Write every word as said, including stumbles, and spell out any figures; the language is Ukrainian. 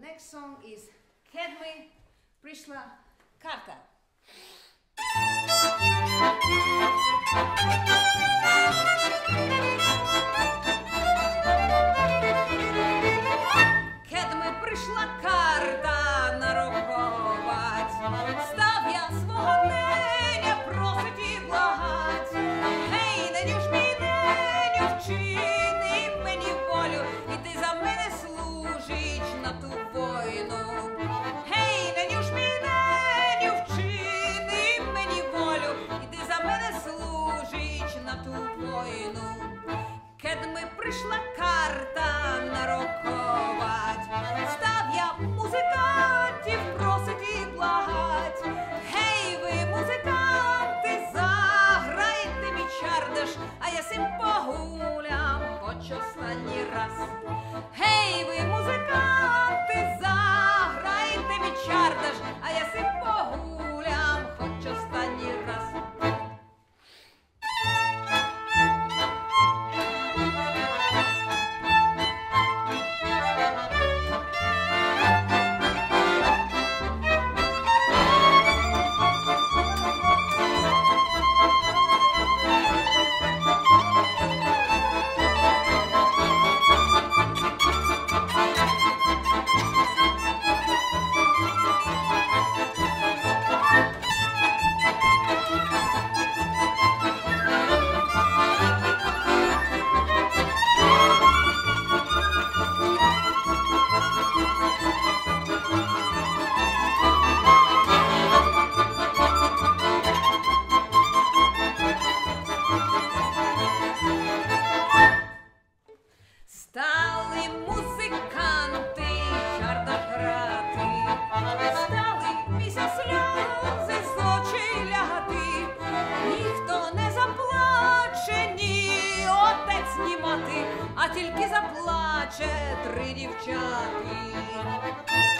next song is Kedmi Pryshla Karta. Kedmi прийшла карта нараховать, став я свого неня просить і благать. Гей, неню ж мій неню, вчини мені волю, іди за мене служить на ту війну. Гей, неню ж мій неню, вчини мені волю, іди за мене служить на ту війну. Kedmi прийшла карта нараховать, став я музикантів просить і благать. Гей, ви, музиканти, заграйте мій чардаш, а я сим погулям хоч останній раз. Гей, ви, музиканти, заграйте мій чардаш, а я сим погулям хоч останній раз. Стали музиканти чардаш грати, стали після сльози з очей лягати. Ніхто не заплаче, ні отець, ні мати, а тільки заплаче три дівчати.